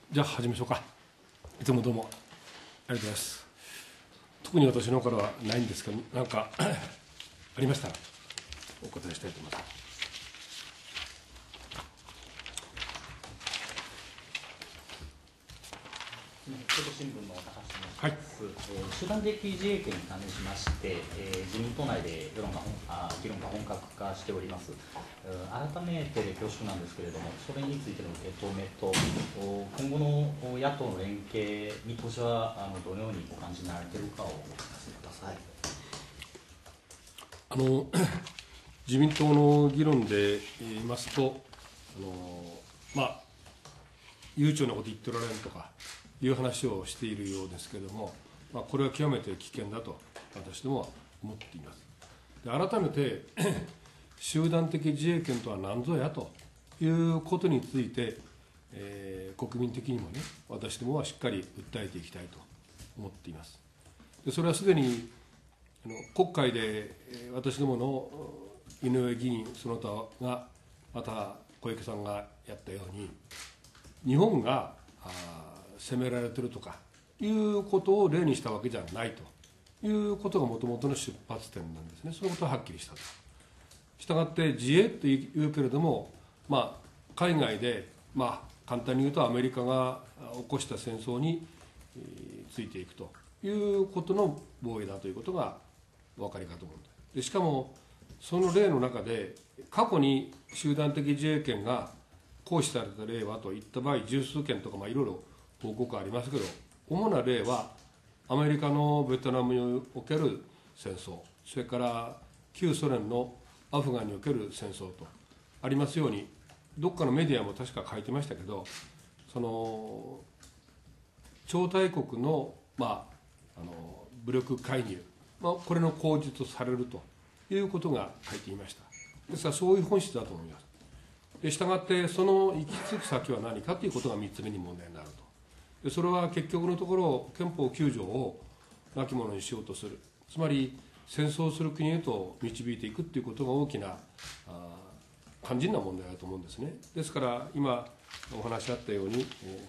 じゃあ始めましょうか。いつもどうもありがとうございます。特に私の方からはないんですけど、何かありましたらお答えしたいと思います。 京都新聞の高橋と申します。 はい。 集団的自衛権に関連しまして、自民党内で議論が本格化しております。改めて恐縮なんですけれども、それについての受け止めと、今後の野党の連携、見通しはどのようにお感じになられているかをお聞かせください。 自民党の議論で言いますと、悠長なこと言っておられるとかいう話をしているようですけれども、これは極めて危険だと私どもは思っています。で、改めて集団的自衛権とは何ぞやということについて、国民的にもね、私どもはしっかり訴えていきたいと思っています。で、それはすでに国会で私どもの井上議員その他が、また小池さんがやったように、日本が責められているとかいうことを例にしたわけじゃないということがもともとの出発点なんですね。そのことははっきりしたと。したがって自衛というけれども、海外で、簡単に言うとアメリカが起こした戦争についていくということの防衛だということがお分かりかと思うんです。でしかもその例の中で、過去に集団的自衛権が行使された例はといった場合、十数件とかいろいろ報告ありますけど、主な例はアメリカのベトナムにおける戦争、それから旧ソ連のアフガンにおける戦争とありますように、どっかのメディアも確か書いてましたけど、その超大国の、武力介入、これの口実とされるということが書いていました。ですからそういう本質だと思います。で、したがってその行き着く先は何かということが3つ目に問題になると。で、それは結局のところ憲法9条をなきものにしようとする、つまり戦争する国へと導いていくということが大きな肝心な問題だと思うんですね。ですから今お話しあったように、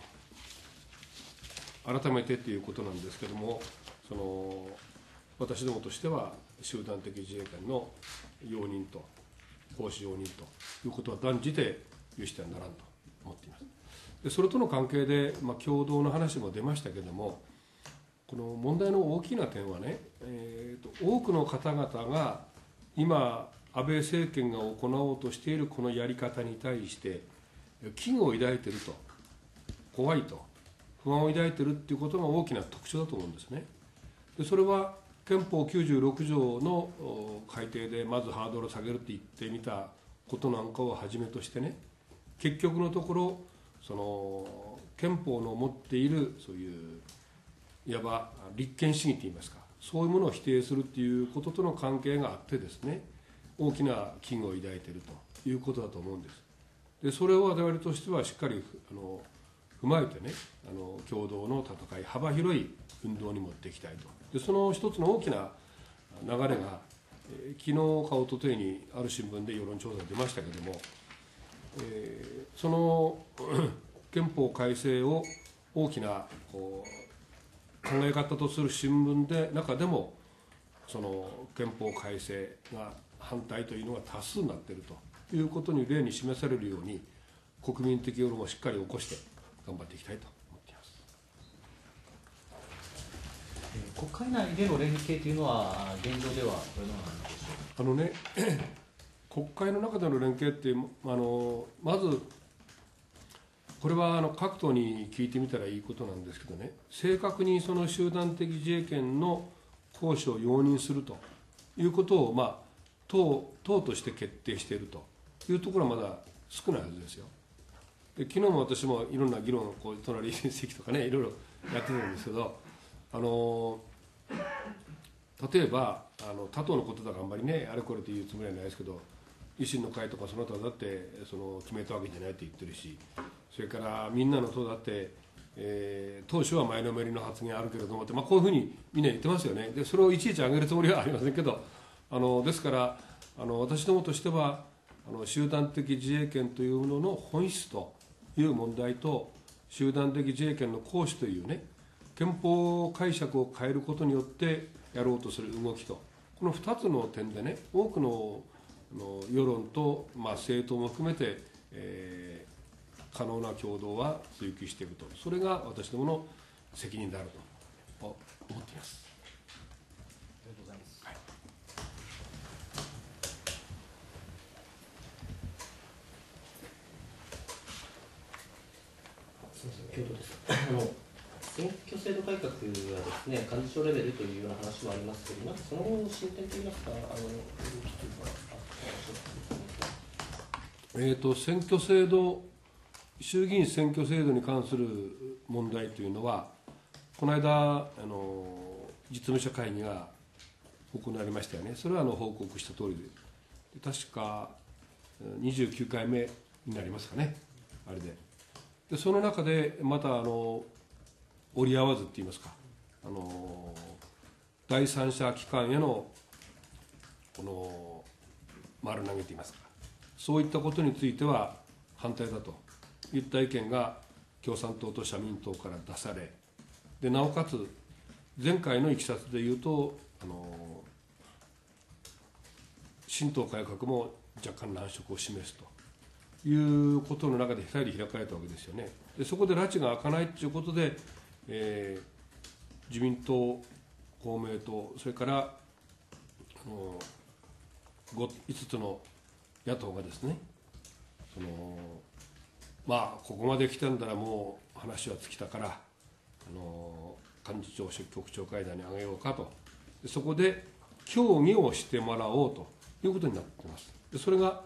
改めてということなんですけれども、私どもとしては集団的自衛権の容認と行使容認ということは断じて許してはならんと思っています。で、それとの関係で、共同の話も出ましたけれども、この問題の大きな点はね、多くの方々が今安倍政権が行おうとしているこのやり方に対して危惧を抱いていると、怖いと不安を抱いているということが大きな特徴だと思うんですね。で、それは憲法96条の改定でまずハードルを下げるって言ってみたことなんかをはじめとしてね、結局のところその憲法の持っているそういういわば立憲主義といいますか、そういうものを否定するということとの関係があってですね、大きな危惧を抱いているということだと思うんです。で、それを我々としてはしっかり踏まえてね、共同の戦い、幅広い運動に持っていきたいと。で、その一つの大きな流れが、昨日か一昨日にある新聞で世論調査が出ましたけれども、その憲法改正を大きな考え方とする新聞で中でも、その憲法改正が反対というのが多数になっているということに例に示されるように、国民的世論をしっかり起こして頑張っていきたいと思っています。 国会内での連携というのは現状ではどのようなんでしょうか。 国会の中での連携ってまずこれは各党に聞いてみたらいいことなんですけどね、正確にその集団的自衛権の行使を容認するということを、党として決定しているというところはまだ少ないはずですよ。で、昨日も私もいろんな議論を隣席とかね、いろいろやってたんですけど、例えば他党のことだからあんまりねあれこれと言うつもりはないですけど、維新の会とかその他だって決めたわけじゃないと言ってるし、それからみんなの党だって、当初は前のめりの発言あるけれどもって、こういうふうにみんな言ってますよね。で、それをいちいち上げるつもりはありませんけど、ですから私どもとしては集団的自衛権というものの本質という問題と、 集団的自衛権の行使というね、憲法解釈を変えることによってやろうとする動きと、この2つの点でね、多くの世論と、政党も含めて、可能な共同は追求していくと、それが私どもの責任であると思っています。 ありがとうございます。 すみません、京都です。選挙制度改革はですね、幹事長レベルというような話もありますけど、その後の進展といいますか、動きというか、 選挙制度、衆議院選挙制度に関する問題というのは、この間、実務者会議が行われましたよね、それは報告した通りで、確か29回目になりますかね、あれで。その中で、また折り合わずっていいますか、第三者機関への丸投げといいますか、そういったことについては反対だといった意見が共産党と社民党から出され、でなおかつ前回のいきさつでいうと新党改革も若干難色を示すということの中で再度開かれたわけですよね。でそこで拉致が開かないということで、自民党、公明党、それから5つの野党がですね、ここまで来たんだらもう話は尽きたから幹事長、局長会談に挙げようかと、そこで協議をしてもらおうということになっています。でそれが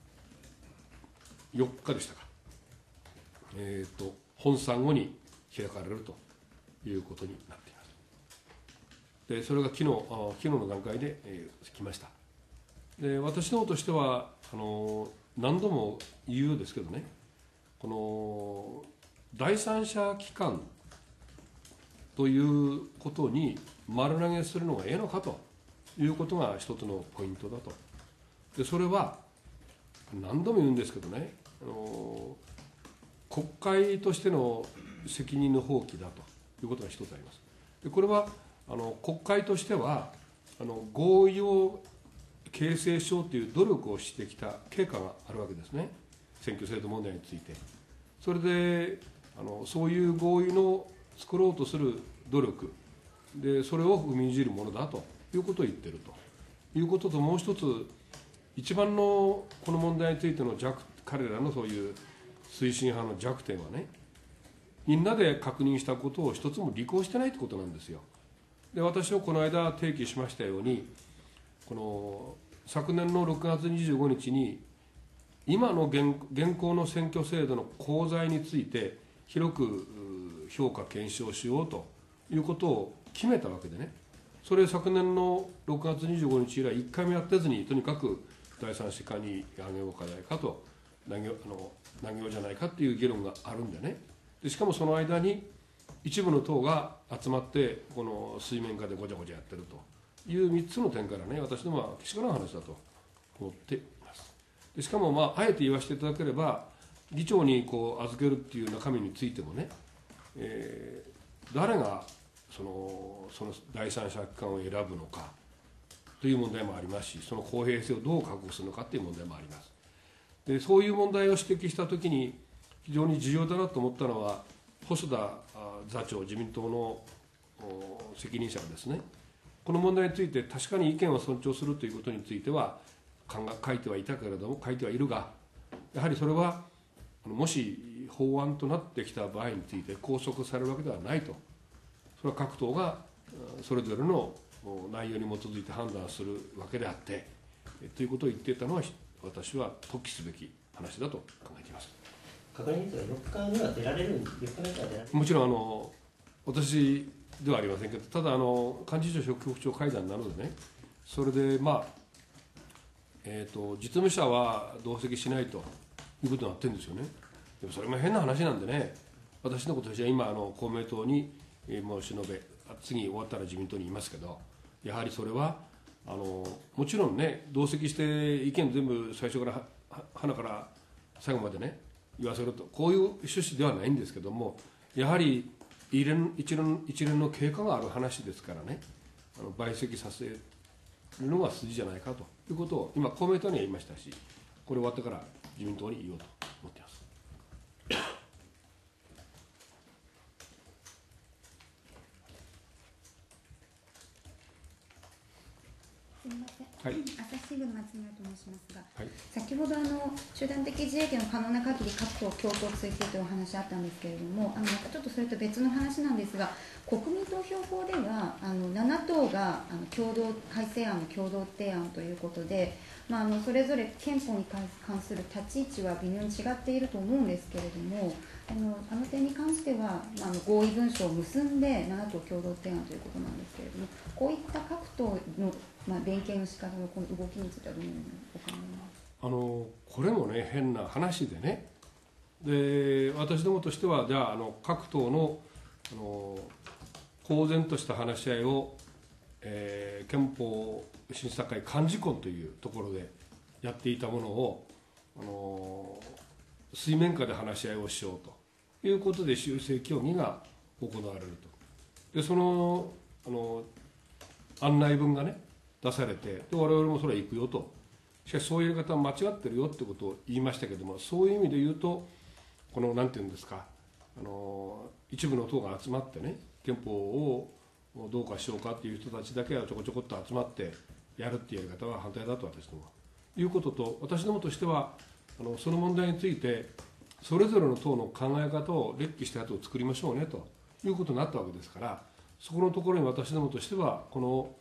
4日でしたか、本参後に開かれるということになっています。でそれが昨日の段階で、来ました。で私の方としては何度も言うようですけどね、この第三者機関ということに丸投げするのがええのかということが一つのポイントだと。でそれは何度も言うんですけどね、国会としての責任の放棄だということが一つあります。でこれは国会としては合意を形成しようという努力をしてきた経過があるわけですね、選挙制度問題について。それでそういう合意の作ろうとする努力で、それを踏みにじるものだということを言っているということと、もう一つ、一番のこの問題についての彼らのそういう推進派の弱点はね、みんなで確認したことを一つも履行してないということなんですよ。で私はこの間提起しましたように、この昨年の6月25日に今の現行の選挙制度の功罪について広く評価検証しようということを決めたわけでね、それ昨年の6月25日以来1回もやってずに、とにかく第三者機関に投げようかないかと、投げようじゃないかっていう議論があるんでね。でしかもその間に一部の党が集まってこの水面下でごちゃごちゃやってるという3つの点からね、私どもはけしからん話だと思っています。でしかもあえて言わせていただければ、議長に預けるっていう中身についてもね、誰がその第三者機関を選ぶのかという問題もありますし、その公平性をどう確保するのかという問題もあります。でそういう問題を指摘したときに非常に重要だなと思ったのは、細田座長、自民党の責任者がですね、この問題について確かに意見を尊重するということについては書いてはいたけれども、書いてはいるが、やはりそれはもし法案となってきた場合について拘束されるわけではないと、それは各党がそれぞれの内容に基づいて判断するわけであってということを言っていたのは、私は突起すべき話だと考えています。 確認ですが、4日には出られるんです、4日には出られる。 もちろん私ではありませんけど、ただ幹事長、局長会談なのでね、それで実務者は同席しないということになってるんですよね。でもそれも変な話なんでね、私のこととしては今公明党に申し述べ、次終わったら自民党に言いますけど、やはりそれはもちろんね、同席して意見全部最初から花から最後までね言わせると、こういう趣旨ではないんですけども、やはり一連の経過がある話ですからね、陪席させるのが筋じゃないかということを、今、公明党には言いましたし、これ終わってから自民党に言おうと思っています。 すみません、 はい、 朝日新聞の松村と申しますが、 はい、 先ほど集団的自衛権を可能な限り確保、共闘追及というお話あったんですけれども、またちょっとそれと別の話なんですが、国民投票法では7党が共同改正案の共同提案ということで、それぞれ憲法に関する立ち位置は微妙に違っていると思うんですけれども、あの点に関しては、合意文書を結んで7党共同提案ということなんですけれども、こういった各党の連携の仕方のこの動きについてはどのようにお考えになりますか。 これもね、変な話でね、で私どもとしては、じゃあ各党の公然とした話し合いを、憲法審査会幹事婚というところでやっていたものを、水面下で話し合いをしようということで修正協議が行われると。でその案内文がね出されて、で我々もそれは行くよと、しかしそういうやり方は間違ってるよってことを言いましたけれども、そういう意味で言うと、このなんていうんですか、一部の党が集まってね、憲法をどうかしようかっていう人たちだけがちょこちょこっと集まってやるっていうやり方は反対だと私どもいうことと、私どもとしてはその問題についてそれぞれの党の考え方を列記したやつを作りましょうねということになったわけですから、そこのところに私どもとしてはこの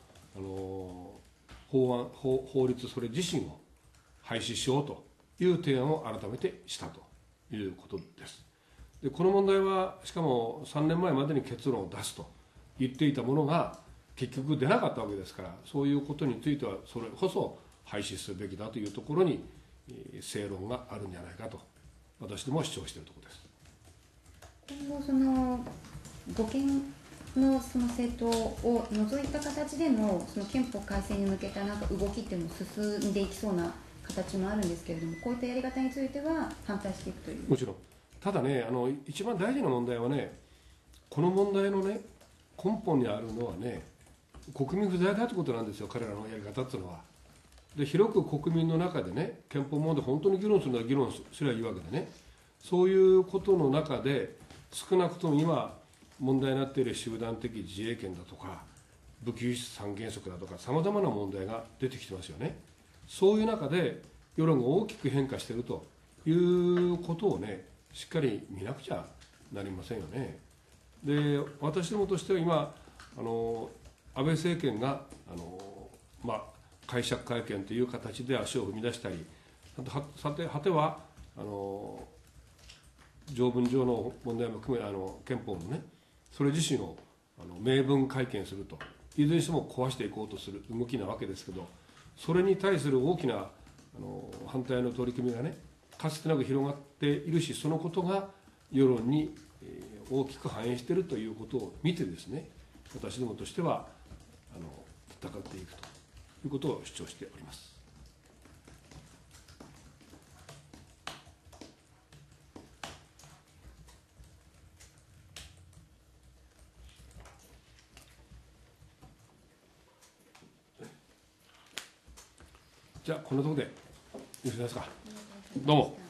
法律それ自身を廃止しようという提案を改めてしたということです。でこの問題はしかも3年前までに結論を出すと言っていたものが結局出なかったわけですから、そういうことについてはそれこそ廃止するべきだというところに正論があるんじゃないかと私どもは主張しているところです。 今後護憲のその政党を除いた形でのその憲法改正に向けた動きっていうのも進んでいきそうな形もあるんですけれども、こういったやり方については反対していくという。 もちろん、ただね、一番大事な問題はね、この問題のね根本にあるのはね、国民不在だということなんですよ、彼らのやり方っていうのは。で広く国民の中でね、憲法問題本当に議論するのは議論すればいいわけでね、そういうことの中で少なくとも今問題になっている集団的自衛権だとか武器輸出三原則だとかさまざまな問題が出てきてますよね。そういう中で世論が大きく変化しているということをね、しっかり見なくちゃなりませんよね。で私どもとしては今安倍政権が解釈会見という形で足を踏み出したり、果ては条文上の問題も含め憲法のねそれ自身を明文改憲すると、いずれにしても壊していこうとする動きなわけですけど、それに対する大きな反対の取り組みがねかつてなく広がっているし、そのことが世論に大きく反映しているということを見てですね、私どもとしては戦っていくということを主張しております。じゃあこんなところでよろしいですか。どうも。